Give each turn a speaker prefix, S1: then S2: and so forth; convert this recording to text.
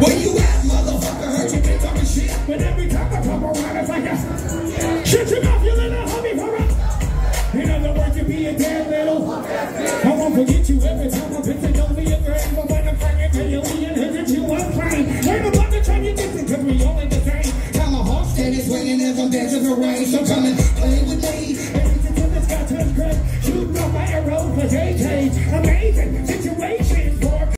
S1: Where you at, motherfucker? Heard you been talking shit, but every time I come around, it's like a shit you got.